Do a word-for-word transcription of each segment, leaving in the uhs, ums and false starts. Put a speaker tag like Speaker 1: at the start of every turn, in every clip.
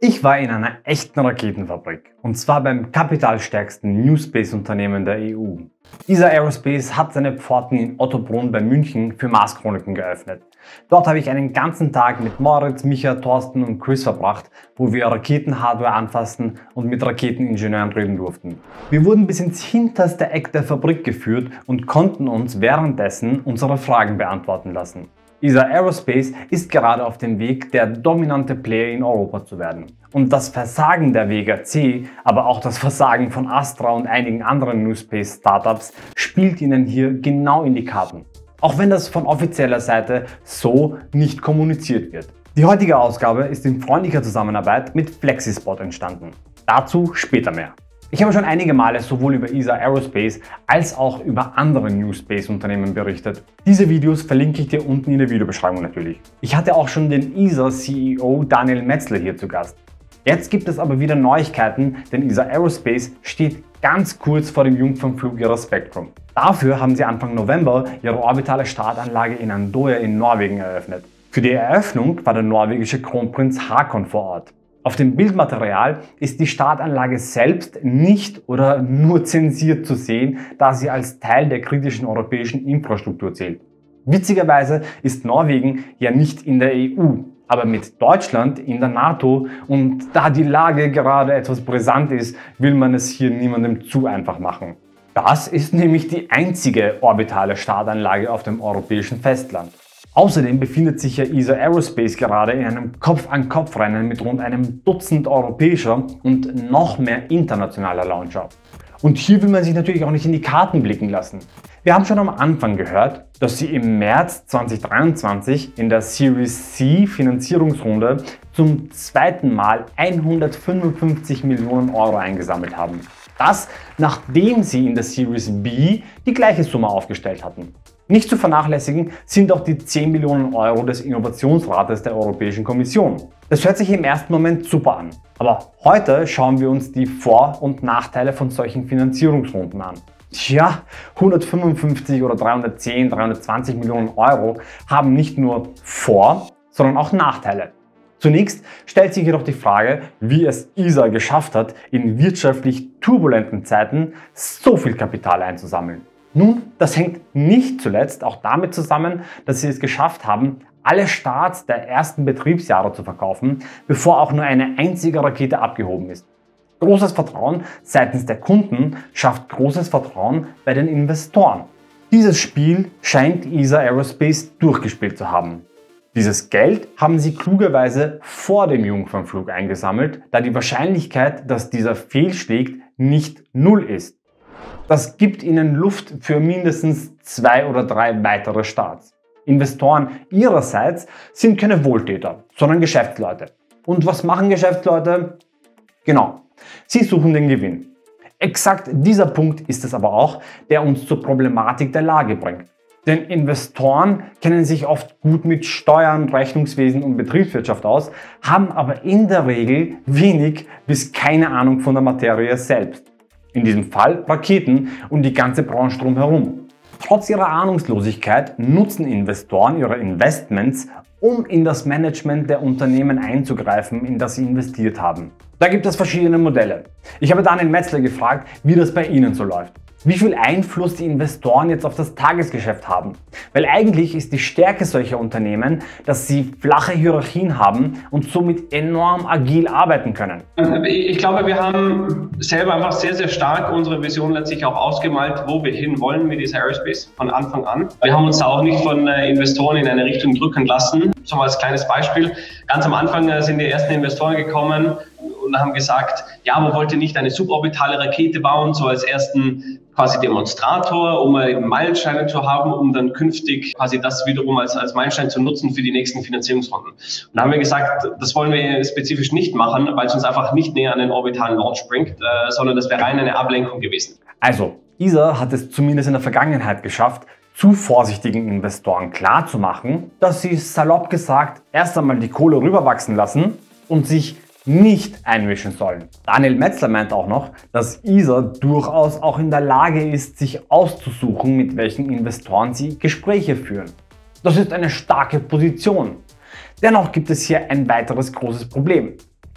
Speaker 1: Ich war in einer echten Raketenfabrik, und zwar beim kapitalstärksten New Space Unternehmen der E U. E S A Aerospace hat seine Pforten in Ottobrunn bei München für Mars Chroniken geöffnet. Dort habe ich einen ganzen Tag mit Moritz, Micha, Thorsten und Chris verbracht, wo wir Raketenhardware anfassen und mit Raketeningenieuren reden durften. Wir wurden bis ins hinterste Eck der Fabrik geführt und konnten uns währenddessen unsere Fragen beantworten lassen. E S A Aerospace ist gerade auf dem Weg, der dominante Player in Europa zu werden. Und das Versagen der Vega C, aber auch das Versagen von Astra und einigen anderen New Space Startups spielt ihnen hier genau in die Karten. Auch wenn das von offizieller Seite so nicht kommuniziert wird. Die heutige Ausgabe ist in freundlicher Zusammenarbeit mit Flexispot entstanden. Dazu später mehr. Ich habe schon einige Male sowohl über E S A Aerospace als auch über andere New Space Unternehmen berichtet. Diese Videos verlinke ich dir unten in der Videobeschreibung natürlich. Ich hatte auch schon den E S A C E O Daniel Metzler hier zu Gast. Jetzt gibt es aber wieder Neuigkeiten, denn E S A Aerospace steht ganz kurz vor dem Jungfernflug ihrer Spectrum. Dafür haben sie Anfang November ihre orbitale Startanlage in Andøya in Norwegen eröffnet. Für die Eröffnung war der norwegische Kronprinz Haakon vor Ort. Auf dem Bildmaterial ist die Startanlage selbst nicht oder nur zensiert zu sehen, da sie als Teil der kritischen europäischen Infrastruktur zählt. Witzigerweise ist Norwegen ja nicht in der E U, aber mit Deutschland in der NATO, und da die Lage gerade etwas brisant ist, will man es hier niemandem zu einfach machen. Das ist nämlich die einzige orbitale Startanlage auf dem europäischen Festland. Außerdem befindet sich ja E S A Aerospace gerade in einem Kopf-an-Kopf-Rennen mit rund einem Dutzend europäischer und noch mehr internationaler Launcher. Und hier will man sich natürlich auch nicht in die Karten blicken lassen. Wir haben schon am Anfang gehört, dass sie im März zweitausenddreiundzwanzig in der Series C Finanzierungsrunde zum zweiten Mal hundertfünfundfünfzig Millionen Euro eingesammelt haben. Das, nachdem sie in der Series B die gleiche Summe aufgestellt hatten. Nicht zu vernachlässigen sind auch die zehn Millionen Euro des Innovationsrates der Europäischen Kommission. Das hört sich im ersten Moment super an, aber heute schauen wir uns die Vor- und Nachteile von solchen Finanzierungsrunden an. Tja, hundertfünfundfünfzig oder dreihundertzehn, dreihundertzwanzig Millionen Euro haben nicht nur Vor-, sondern auch Nachteile. Zunächst stellt sich jedoch die Frage, wie es E S A geschafft hat, in wirtschaftlich turbulenten Zeiten so viel Kapital einzusammeln. Nun, das hängt nicht zuletzt auch damit zusammen, dass sie es geschafft haben, alle Starts der ersten Betriebsjahre zu verkaufen, bevor auch nur eine einzige Rakete abgehoben ist. Großes Vertrauen seitens der Kunden schafft großes Vertrauen bei den Investoren. Dieses Spiel scheint E S A Aerospace durchgespielt zu haben. Dieses Geld haben sie klugerweise vor dem Jungfernflug eingesammelt, da die Wahrscheinlichkeit, dass dieser fehlschlägt, nicht null ist. Das gibt ihnen Luft für mindestens zwei oder drei weitere Starts. Investoren ihrerseits sind keine Wohltäter, sondern Geschäftsleute. Und was machen Geschäftsleute? Genau, sie suchen den Gewinn. Exakt dieser Punkt ist es aber auch, der uns zur Problematik der Lage bringt. Denn Investoren kennen sich oft gut mit Steuern, Rechnungswesen und Betriebswirtschaft aus, haben aber in der Regel wenig bis keine Ahnung von der Materie selbst. In diesem Fall Raketen und die ganze Branche drumherum. Trotz ihrer Ahnungslosigkeit nutzen Investoren ihre Investments, um in das Management der Unternehmen einzugreifen, in das sie investiert haben. Da gibt es verschiedene Modelle. Ich habe Daniel Metzler gefragt, wie das bei ihnen so läuft. Wie viel Einfluss die Investoren jetzt auf das Tagesgeschäft haben. Weil eigentlich ist die Stärke solcher Unternehmen, dass sie flache Hierarchien haben und somit enorm agil arbeiten können.
Speaker 2: Ich glaube, wir haben selber einfach sehr, sehr stark unsere Vision letztlich auch ausgemalt, wo wir hin wollen mit E S A Aerospace von Anfang an. Wir haben uns da auch nicht von Investoren in eine Richtung drücken lassen. So mal als kleines Beispiel. Ganz am Anfang sind die ersten Investoren gekommen und haben gesagt, ja, man wollte nicht eine suborbitale Rakete bauen, so als ersten quasi Demonstrator, um eben Meilensteine zu haben, um dann künftig quasi das wiederum als, als Meilenstein zu nutzen für die nächsten Finanzierungsrunden. Und da haben wir gesagt, das wollen wir spezifisch nicht machen, weil es uns einfach nicht näher an den orbitalen Launch bringt, äh, sondern das wäre rein eine Ablenkung gewesen.
Speaker 1: Also, E S A hat es zumindest in der Vergangenheit geschafft, zu vorsichtigen Investoren klarzumachen, dass sie salopp gesagt erst einmal die Kohle rüberwachsen lassen und sich nicht einmischen sollen. Daniel Metzler meint auch noch, dass E S A durchaus auch in der Lage ist, sich auszusuchen, mit welchen Investoren sie Gespräche führen. Das ist eine starke Position. Dennoch gibt es hier ein weiteres großes Problem.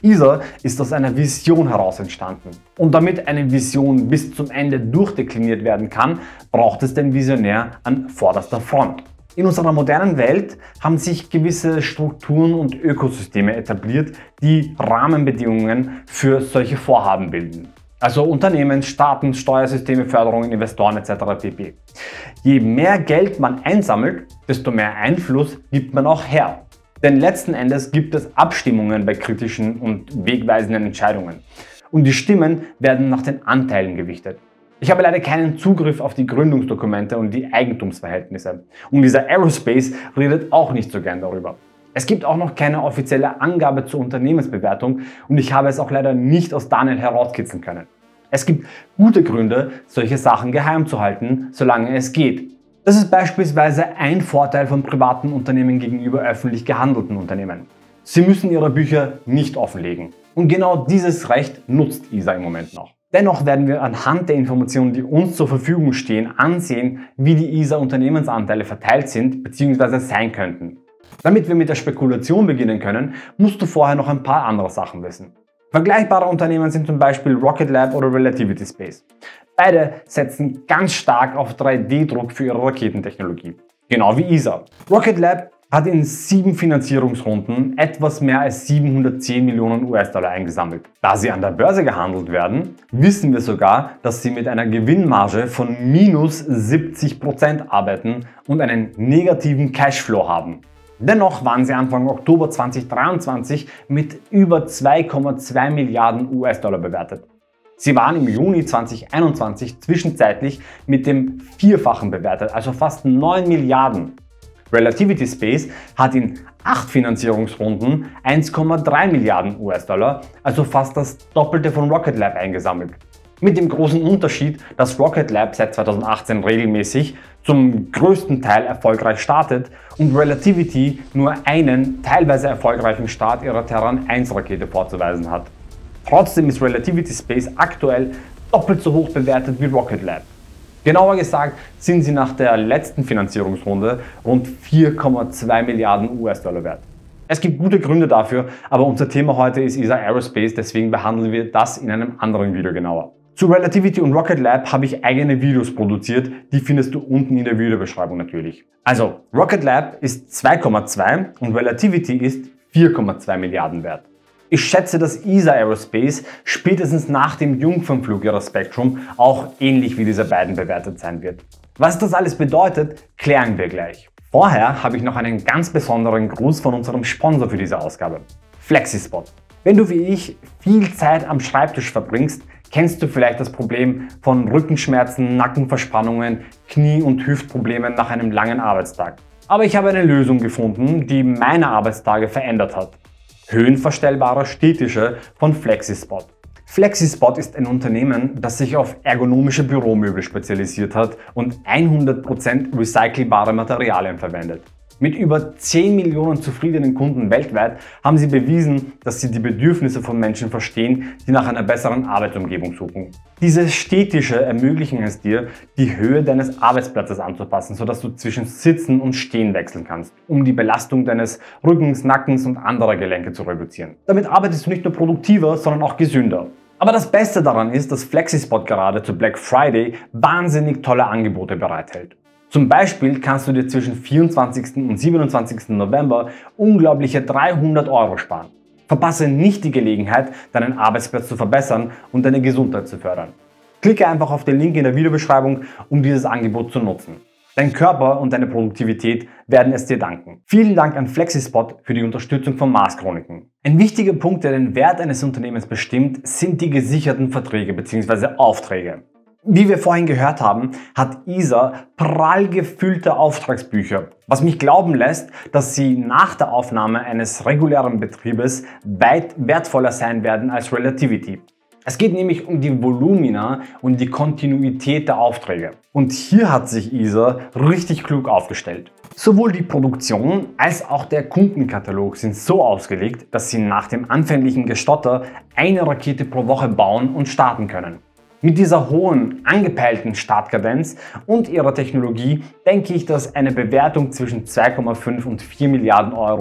Speaker 1: E S A ist aus einer Vision heraus entstanden. Und damit eine Vision bis zum Ende durchdekliniert werden kann, braucht es den Visionär an vorderster Front. In unserer modernen Welt haben sich gewisse Strukturen und Ökosysteme etabliert, die Rahmenbedingungen für solche Vorhaben bilden. Also Unternehmen, Staaten, Steuersysteme, Förderungen, Investoren et cetera pp. Je mehr Geld man einsammelt, desto mehr Einfluss gibt man auch her. Denn letzten Endes gibt es Abstimmungen bei kritischen und wegweisenden Entscheidungen. Und die Stimmen werden nach den Anteilen gewichtet. Ich habe leider keinen Zugriff auf die Gründungsdokumente und die Eigentumsverhältnisse. Und dieser Aerospace redet auch nicht so gern darüber. Es gibt auch noch keine offizielle Angabe zur Unternehmensbewertung und ich habe es auch leider nicht aus Daniel herauskitzeln können. Es gibt gute Gründe, solche Sachen geheim zu halten, solange es geht. Das ist beispielsweise ein Vorteil von privaten Unternehmen gegenüber öffentlich gehandelten Unternehmen. Sie müssen ihre Bücher nicht offenlegen. Und genau dieses Recht nutzt E S A im Moment noch. Dennoch werden wir anhand der Informationen, die uns zur Verfügung stehen, ansehen, wie die E S A-Unternehmensanteile verteilt sind bzw. sein könnten. Damit wir mit der Spekulation beginnen können, musst du vorher noch ein paar andere Sachen wissen. Vergleichbare Unternehmen sind zum Beispiel Rocket Lab oder Relativity Space. Beide setzen ganz stark auf drei D Druck für ihre Raketentechnologie. Genau wie E S A. Rocket Lab hat in sieben Finanzierungsrunden etwas mehr als siebenhundertzehn Millionen US-Dollar eingesammelt. Da sie an der Börse gehandelt werden, wissen wir sogar, dass sie mit einer Gewinnmarge von minus siebzig Prozent arbeiten und einen negativen Cashflow haben. Dennoch waren sie Anfang Oktober zweitausenddreiundzwanzig mit über zwei Komma zwei Milliarden US-Dollar bewertet. Sie waren im Juni zweitausendeinundzwanzig zwischenzeitlich mit dem Vierfachen bewertet, also fast neun Milliarden. Relativity Space hat in acht Finanzierungsrunden eins Komma drei Milliarden US-Dollar, also fast das Doppelte von Rocket Lab eingesammelt. Mit dem großen Unterschied, dass Rocket Lab seit zweitausendachtzehn regelmäßig zum größten Teil erfolgreich startet und Relativity nur einen teilweise erfolgreichen Start ihrer Terran eins Rakete vorzuweisen hat. Trotzdem ist Relativity Space aktuell doppelt so hoch bewertet wie Rocket Lab. Genauer gesagt sind sie nach der letzten Finanzierungsrunde rund vier Komma zwei Milliarden US-Dollar wert. Es gibt gute Gründe dafür, aber unser Thema heute ist E S A Aerospace, deswegen behandeln wir das in einem anderen Video genauer. Zu Relativity und Rocket Lab habe ich eigene Videos produziert, die findest du unten in der Videobeschreibung natürlich. Also, Rocket Lab ist zwei Komma zwei und Relativity ist vier Komma zwei Milliarden wert. Ich schätze, dass E S A Aerospace spätestens nach dem Jungfernflug ihrer Spectrum auch ähnlich wie diese beiden bewertet sein wird. Was das alles bedeutet, klären wir gleich. Vorher habe ich noch einen ganz besonderen Gruß von unserem Sponsor für diese Ausgabe, FlexiSpot. Wenn du wie ich viel Zeit am Schreibtisch verbringst, kennst du vielleicht das Problem von Rückenschmerzen, Nackenverspannungen, Knie- und Hüftproblemen nach einem langen Arbeitstag. Aber ich habe eine Lösung gefunden, die meine Arbeitstage verändert hat. Höhenverstellbare Stehtische von FlexiSpot. FlexiSpot ist ein Unternehmen, das sich auf ergonomische Büromöbel spezialisiert hat und hundert Prozent recycelbare Materialien verwendet. Mit über zehn Millionen zufriedenen Kunden weltweit haben sie bewiesen, dass sie die Bedürfnisse von Menschen verstehen, die nach einer besseren Arbeitsumgebung suchen. Diese Stehtische ermöglichen es dir, die Höhe deines Arbeitsplatzes anzupassen, sodass du zwischen Sitzen und Stehen wechseln kannst, um die Belastung deines Rückens, Nackens und anderer Gelenke zu reduzieren. Damit arbeitest du nicht nur produktiver, sondern auch gesünder. Aber das Beste daran ist, dass FlexiSpot gerade zu Black Friday wahnsinnig tolle Angebote bereithält. Zum Beispiel kannst du dir zwischen vierundzwanzigsten und siebenundzwanzigsten November unglaubliche dreihundert Euro sparen. Verpasse nicht die Gelegenheit, deinen Arbeitsplatz zu verbessern und deine Gesundheit zu fördern. Klicke einfach auf den Link in der Videobeschreibung, um dieses Angebot zu nutzen. Dein Körper und deine Produktivität werden es dir danken. Vielen Dank an FlexiSpot für die Unterstützung von Mars Chroniken. Ein wichtiger Punkt, der den Wert eines Unternehmens bestimmt, sind die gesicherten Verträge bzw. Aufträge. Wie wir vorhin gehört haben, hat E S A prall gefüllte Auftragsbücher, was mich glauben lässt, dass sie nach der Aufnahme eines regulären Betriebes weit wertvoller sein werden als Relativity. Es geht nämlich um die Volumina und die Kontinuität der Aufträge. Und hier hat sich E S A richtig klug aufgestellt. Sowohl die Produktion als auch der Kundenkatalog sind so ausgelegt, dass sie nach dem anfänglichen Gestotter eine Rakete pro Woche bauen und starten können. Mit dieser hohen, angepeilten Startkadenz und ihrer Technologie denke ich, dass eine Bewertung zwischen zwei Komma fünf und vier Milliarden Euro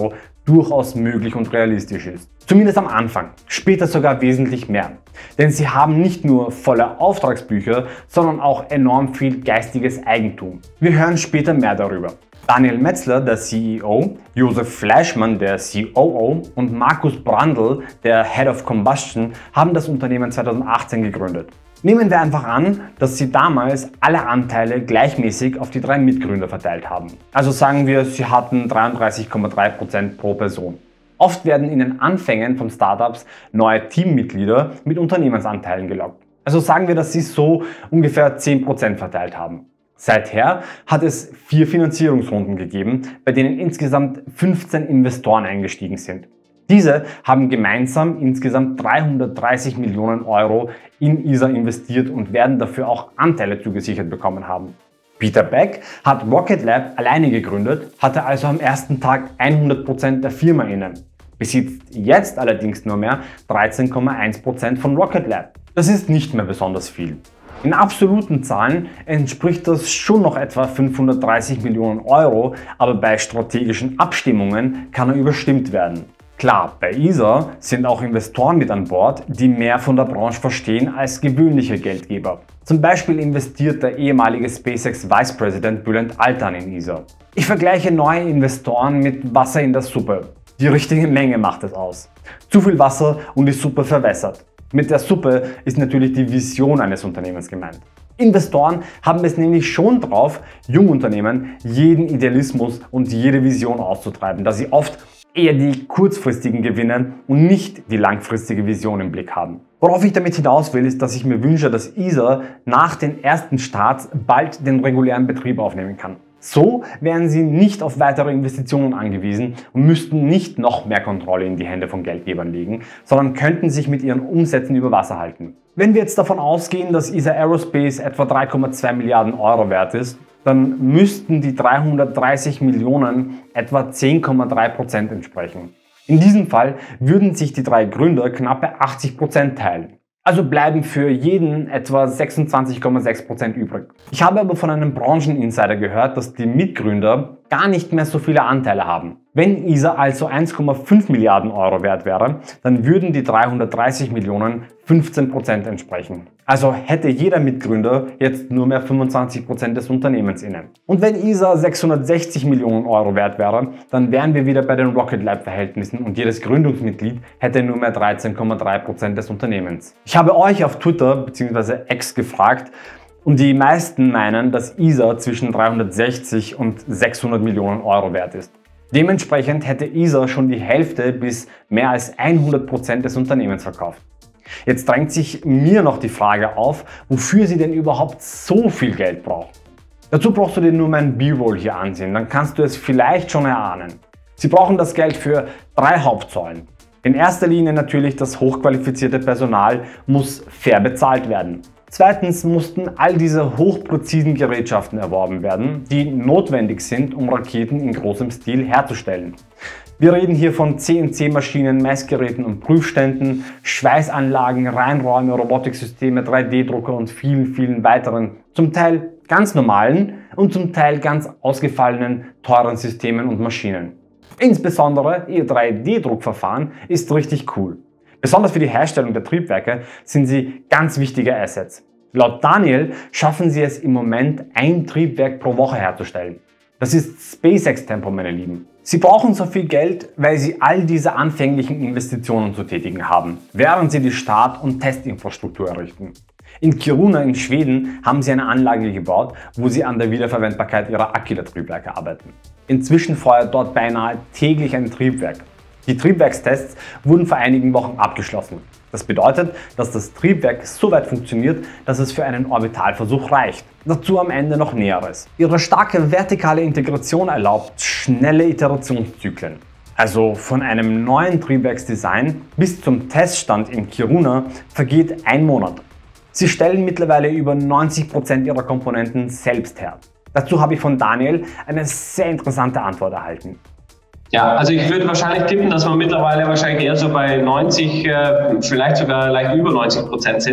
Speaker 1: durchaus möglich und realistisch ist. Zumindest am Anfang, später sogar wesentlich mehr. Denn sie haben nicht nur volle Auftragsbücher, sondern auch enorm viel geistiges Eigentum. Wir hören später mehr darüber. Daniel Metzler, der C E O, Josef Fleischmann, der C O O und Markus Brandl, der Head of Combustion, haben das Unternehmen zweitausendachtzehn gegründet. Nehmen wir einfach an, dass sie damals alle Anteile gleichmäßig auf die drei Mitgründer verteilt haben. Also sagen wir, sie hatten dreiunddreißig Komma drei Prozent pro Person. Oft werden in den Anfängen von Startups neue Teammitglieder mit Unternehmensanteilen gelockt. Also sagen wir, dass sie so ungefähr zehn Prozent verteilt haben. Seither hat es vier Finanzierungsrunden gegeben, bei denen insgesamt fünfzehn Investoren eingestiegen sind. Diese haben gemeinsam insgesamt dreihundertdreißig Millionen Euro in I S A investiert und werden dafür auch Anteile zugesichert bekommen haben. Peter Beck hat Rocket Lab alleine gegründet, hatte also am ersten Tag hundert Prozent der Firma inne, besitzt jetzt allerdings nur mehr dreizehn Komma eins Prozent von Rocket Lab. Das ist nicht mehr besonders viel. In absoluten Zahlen entspricht das schon noch etwa fünfhundertdreißig Millionen Euro, aber bei strategischen Abstimmungen kann er überstimmt werden. Klar, bei I S A sind auch Investoren mit an Bord, die mehr von der Branche verstehen als gewöhnliche Geldgeber. Zum Beispiel investiert der ehemalige SpaceX Vice President Bülent Altan in I S A. Ich vergleiche neue Investoren mit Wasser in der Suppe. Die richtige Menge macht es aus. Zu viel Wasser und die Suppe verwässert. Mit der Suppe ist natürlich die Vision eines Unternehmens gemeint. Investoren haben es nämlich schon drauf, Jungunternehmen jeden Idealismus und jede Vision auszutreiben, da sie oft eher die kurzfristigen Gewinne und nicht die langfristige Vision im Blick haben. Worauf ich damit hinaus will, ist, dass ich mir wünsche, dass I S A nach den ersten Starts bald den regulären Betrieb aufnehmen kann. So wären sie nicht auf weitere Investitionen angewiesen und müssten nicht noch mehr Kontrolle in die Hände von Geldgebern legen, sondern könnten sich mit ihren Umsätzen über Wasser halten. Wenn wir jetzt davon ausgehen, dass I S A Aerospace etwa drei Komma zwei Milliarden Euro wert ist, dann müssten die dreihundertdreißig Millionen etwa zehn Komma drei Prozent entsprechen. In diesem Fall würden sich die drei Gründer knappe achtzig Prozent teilen. Also bleiben für jeden etwa sechsundzwanzig Komma sechs Prozent übrig. Ich habe aber von einem Brancheninsider gehört, dass die Mitgründer gar nicht mehr so viele Anteile haben. Wenn I S A also eins Komma fünf Milliarden Euro wert wäre, dann würden die dreihundertdreißig Millionen fünfzehn Prozent entsprechen. Also hätte jeder Mitgründer jetzt nur mehr fünfundzwanzig Prozent des Unternehmens inne. Und wenn I S A sechshundertsechzig Millionen Euro wert wäre, dann wären wir wieder bei den Rocket Lab Verhältnissen und jedes Gründungsmitglied hätte nur mehr dreizehn Komma drei Prozent des Unternehmens. Ich habe euch auf Twitter bzw. X gefragt, und die meisten meinen, dass I S A zwischen dreihundertsechzig und sechshundert Millionen Euro wert ist. Dementsprechend hätte I S A schon die Hälfte bis mehr als hundert Prozent des Unternehmens verkauft. Jetzt drängt sich mir noch die Frage auf, wofür sie denn überhaupt so viel Geld braucht. Dazu brauchst du dir nur mein B-Roll hier ansehen, dann kannst du es vielleicht schon erahnen. Sie brauchen das Geld für drei Hauptsäulen. In erster Linie natürlich das hochqualifizierte Personal muss fair bezahlt werden. Zweitens mussten all diese hochpräzisen Gerätschaften erworben werden, die notwendig sind, um Raketen in großem Stil herzustellen. Wir reden hier von C N C-Maschinen, Messgeräten und Prüfständen, Schweißanlagen, Reinräume, Robotiksysteme, drei D Drucker und vielen, vielen weiteren, zum Teil ganz normalen und zum Teil ganz ausgefallenen, teuren Systemen und Maschinen. Insbesondere ihr drei D Druckverfahren ist richtig cool. Besonders für die Herstellung der Triebwerke sind sie ganz wichtige Assets. Laut Daniel schaffen sie es im Moment, ein Triebwerk pro Woche herzustellen. Das ist SpaceX-Tempo, meine Lieben. Sie brauchen so viel Geld, weil sie all diese anfänglichen Investitionen zu tätigen haben, während sie die Start- und Testinfrastruktur errichten. In Kiruna in Schweden haben sie eine Anlage gebaut, wo sie an der Wiederverwendbarkeit ihrer Aquila-Triebwerke arbeiten. Inzwischen feuert dort beinahe täglich ein Triebwerk. Die Triebwerkstests wurden vor einigen Wochen abgeschlossen. Das bedeutet, dass das Triebwerk so weit funktioniert, dass es für einen Orbitalversuch reicht. Dazu am Ende noch Näheres. Ihre starke vertikale Integration erlaubt schnelle Iterationszyklen. Also von einem neuen Triebwerksdesign bis zum Teststand in Kiruna vergeht ein Monat. Sie stellen mittlerweile über neunzig Prozent ihrer Komponenten selbst her. Dazu habe ich von Daniel eine sehr interessante Antwort erhalten.
Speaker 2: Ja, also ich würde wahrscheinlich tippen, dass wir mittlerweile wahrscheinlich eher so bei neunzig, vielleicht sogar leicht über neunzig Prozent sind.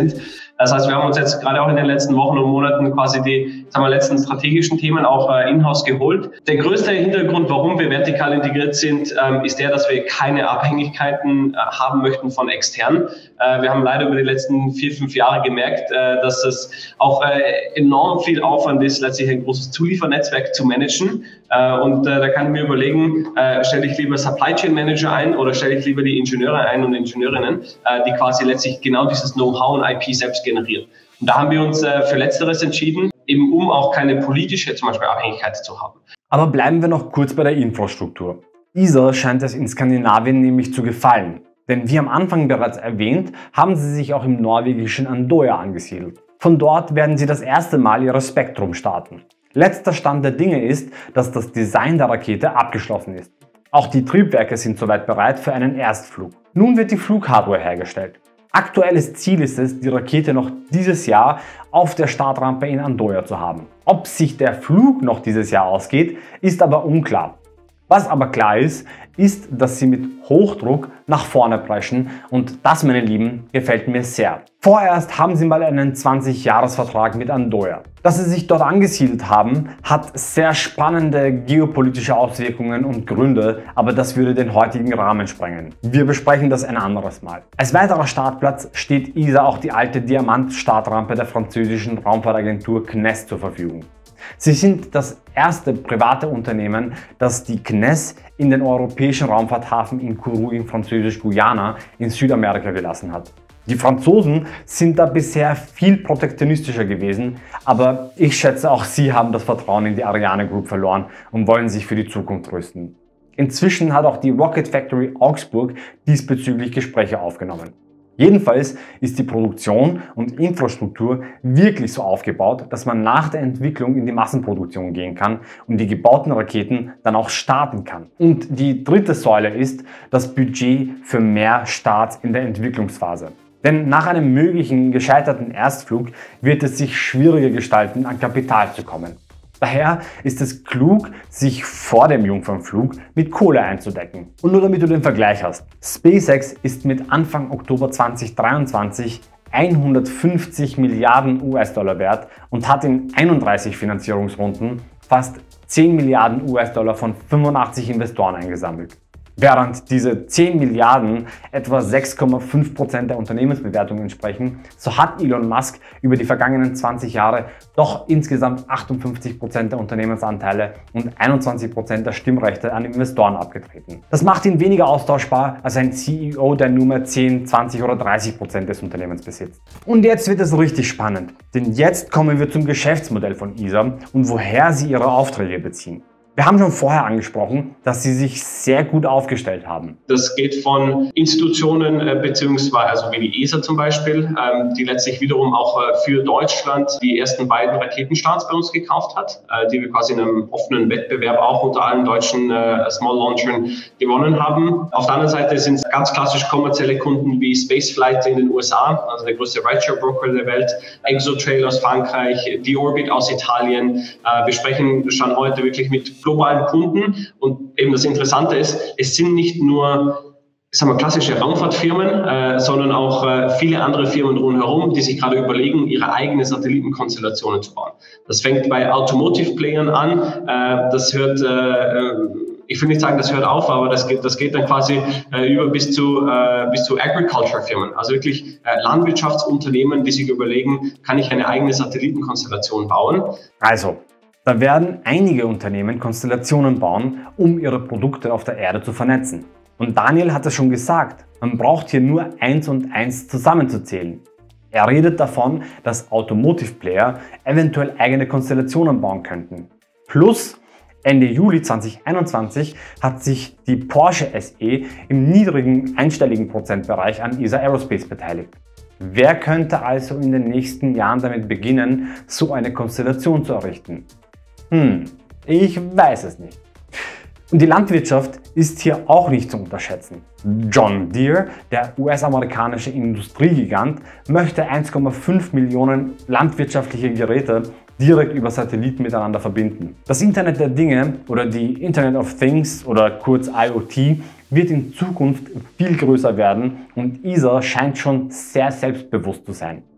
Speaker 2: Das heißt, wir haben uns jetzt gerade auch in den letzten Wochen und Monaten quasi die sagen wir, letzten strategischen Themen auch äh, in-house geholt. Der größte Hintergrund, warum wir vertikal integriert sind, ähm, ist der, dass wir keine Abhängigkeiten äh, haben möchten von extern. Äh, wir haben leider über die letzten vier, fünf Jahre gemerkt, äh, dass es auch äh, enorm viel Aufwand ist, letztlich ein großes Zuliefernetzwerk zu managen. Äh, und äh, da kann ich mir überlegen, äh, stelle ich lieber Supply Chain Manager ein oder stelle ich lieber die Ingenieure ein und Ingenieurinnen, äh, die quasi letztlich genau dieses Know-how und I P selbst generieren. Und da haben wir uns äh, für Letzteres entschieden, eben um auch keine politische zum Beispiel Abhängigkeit zu haben.
Speaker 1: Aber bleiben wir noch kurz bei der Infrastruktur. Dieser scheint es in Skandinavien nämlich zu gefallen. Denn wie am Anfang bereits erwähnt, haben sie sich auch im norwegischen Andøya angesiedelt. Von dort werden sie das erste Mal ihre Spektrum starten. Letzter Stand der Dinge ist, dass das Design der Rakete abgeschlossen ist. Auch die Triebwerke sind soweit bereit für einen Erstflug. Nun wird die Flughardware hergestellt. Aktuelles Ziel ist es, die Rakete noch dieses Jahr auf der Startrampe in Andøya zu haben. Ob sich der Flug noch dieses Jahr ausgeht, ist aber unklar. Was aber klar ist, ist, dass sie mit Hochdruck nach vorne preschen und das, meine Lieben, gefällt mir sehr. Vorerst haben sie mal einen zwanzig-Jahres-Vertrag mit Andøya. Dass sie sich dort angesiedelt haben, hat sehr spannende geopolitische Auswirkungen und Gründe, aber das würde den heutigen Rahmen sprengen. Wir besprechen das ein anderes Mal. Als weiterer Startplatz steht E S A auch die alte Diamant-Startrampe der französischen Raumfahrtagentur C N E S zur Verfügung. Sie sind das erste private Unternehmen, das die C N E S in den europäischen Raumfahrthafen in Kourou in Französisch-Guyana in Südamerika gelassen hat. Die Franzosen sind da bisher viel protektionistischer gewesen, aber ich schätze, auch sie haben das Vertrauen in die Ariane Group verloren und wollen sich für die Zukunft rüsten. Inzwischen hat auch die Rocket Factory Augsburg diesbezüglich Gespräche aufgenommen. Jedenfalls ist die Produktion und Infrastruktur wirklich so aufgebaut, dass man nach der Entwicklung in die Massenproduktion gehen kann und die gebauten Raketen dann auch starten kann. Und die dritte Säule ist das Budget für mehr Starts in der Entwicklungsphase. Denn nach einem möglichen gescheiterten Erstflug wird es sich schwieriger gestalten, an Kapital zu kommen. Daher ist es klug, sich vor dem Jungfernflug mit Kohle einzudecken. Und nur damit du den Vergleich hast. SpaceX ist mit Anfang Oktober zweitausenddreiundzwanzig hundertfünfzig Milliarden US-Dollar wert und hat in einunddreißig Finanzierungsrunden fast zehn Milliarden US-Dollar von fünfundachtzig Investoren eingesammelt. Während diese zehn Milliarden etwa sechs Komma fünf Prozent der Unternehmensbewertung entsprechen, so hat Elon Musk über die vergangenen zwanzig Jahre doch insgesamt achtundfünfzig Prozent der Unternehmensanteile und einundzwanzig Prozent der Stimmrechte an Investoren abgetreten. Das macht ihn weniger austauschbar als ein C E O, der nur mehr zehn, zwanzig oder dreißig Prozent des Unternehmens besitzt. Und jetzt wird es richtig spannend, denn jetzt kommen wir zum Geschäftsmodell von E S A und woher sie ihre Aufträge beziehen. Wir haben schon vorher angesprochen, dass sie sich sehr gut aufgestellt haben.
Speaker 2: Das geht von Institutionen äh, beziehungsweise also wie die E S A zum Beispiel, ähm, die letztlich wiederum auch äh, für Deutschland die ersten beiden Raketenstarts bei uns gekauft hat, äh, die wir quasi in einem offenen Wettbewerb auch unter allen deutschen äh, Small Launchern gewonnen haben. Auf der anderen Seite sind es ganz klassisch kommerzielle Kunden wie Spaceflight in den U S A, also der größte Rideshare-Broker der Welt, Exotrail aus Frankreich, D-Orbit aus Italien. Äh, wir sprechen schon heute wirklich mit globalen Kunden und eben das Interessante ist, es sind nicht nur sagen wir, klassische Raumfahrtfirmen, äh, sondern auch äh, viele andere Firmen rundherum, die sich gerade überlegen, ihre eigene Satellitenkonstellationen zu bauen. Das fängt bei Automotive-Playern an, äh, das hört, äh, ich will nicht sagen, das hört auf, aber das geht, das geht dann quasi äh, über bis zu, äh, bis zu Agriculture-Firmen, also wirklich äh, Landwirtschaftsunternehmen, die sich überlegen, kann ich eine eigene Satellitenkonstellation bauen?
Speaker 1: Also, da werden einige Unternehmen Konstellationen bauen, um ihre Produkte auf der Erde zu vernetzen. Und Daniel hat es schon gesagt, man braucht hier nur eins und eins zusammenzuzählen. Er redet davon, dass Automotive Player eventuell eigene Konstellationen bauen könnten. Plus, Ende Juli zweitausendeinundzwanzig hat sich die Porsche S E im niedrigen einstelligen Prozentbereich an E S A Aerospace beteiligt. Wer könnte also in den nächsten Jahren damit beginnen, so eine Konstellation zu errichten? Hm, ich weiß es nicht. Und die Landwirtschaft ist hier auch nicht zu unterschätzen. John Deere, der U S-amerikanische Industriegigant, möchte eins Komma fünf Millionen landwirtschaftliche Geräte direkt über Satelliten miteinander verbinden. Das Internet der Dinge oder die Internet of Things oder kurz I O T wird in Zukunft viel größer werden und E S A scheint schon sehr selbstbewusst zu sein.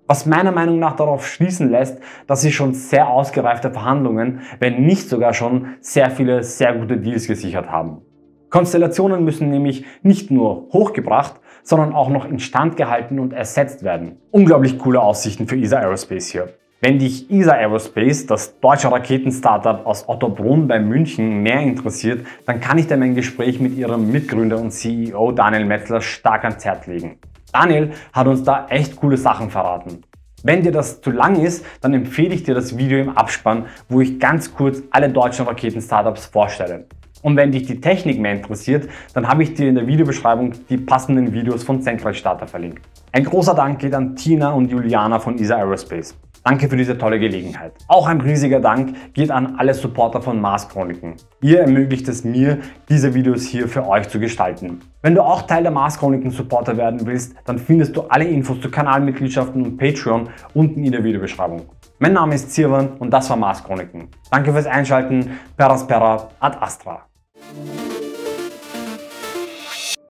Speaker 1: Was meiner Meinung nach darauf schließen lässt, dass sie schon sehr ausgereifte Verhandlungen, wenn nicht sogar schon sehr viele sehr gute Deals gesichert haben. Konstellationen müssen nämlich nicht nur hochgebracht, sondern auch noch instand gehalten und ersetzt werden. Unglaublich coole Aussichten für E S A Aerospace hier. Wenn dich E S A Aerospace, das deutsche Raketenstartup aus Ottobrunn bei München, mehr interessiert, dann kann ich dir mein Gespräch mit ihrem Mitgründer und C E O Daniel Metzler stark ans Herz legen. Daniel hat uns da echt coole Sachen verraten. Wenn dir das zu lang ist, dann empfehle ich dir das Video im Abspann, wo ich ganz kurz alle deutschen Raketenstartups vorstelle. Und wenn dich die Technik mehr interessiert, dann habe ich dir in der Videobeschreibung die passenden Videos von Senkrechtstarter verlinkt. Ein großer Dank geht an Tina und Juliana von E S A Aerospace. Danke für diese tolle Gelegenheit. Auch ein riesiger Dank geht an alle Supporter von Mars Chroniken. Ihr ermöglicht es mir, diese Videos hier für euch zu gestalten. Wenn du auch Teil der Mars Chroniken Supporter werden willst, dann findest du alle Infos zu Kanalmitgliedschaften und Patreon unten in der Videobeschreibung. Mein Name ist Zirwan und das war Mars Chroniken. Danke fürs Einschalten. Peraspera ad Astra.